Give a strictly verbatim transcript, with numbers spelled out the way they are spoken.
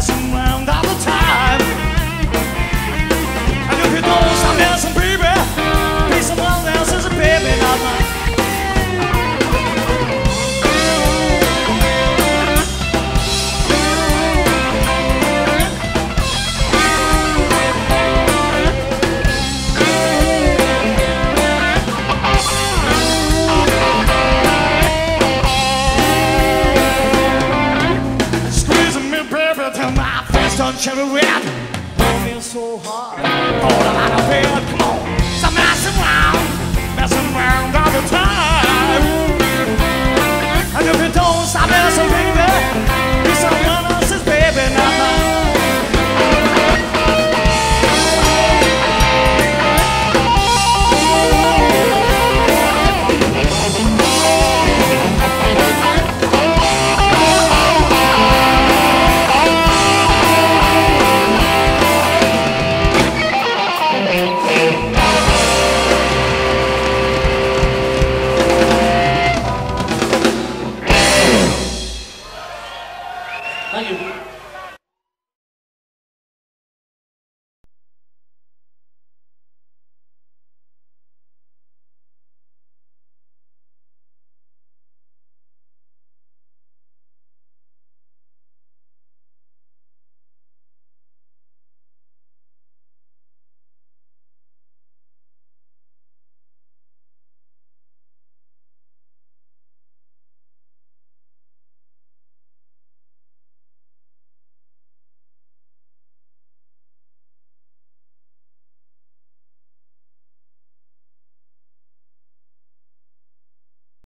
messing around all the time. And if you don't stop messing, baby, be someone else's baby, not mine. Cherry red, me so hard. All out of bed, come on. Stop messing around, messing around all the time. And if you don't stop messing, baby, be someone else's baby, not mine. Thank you.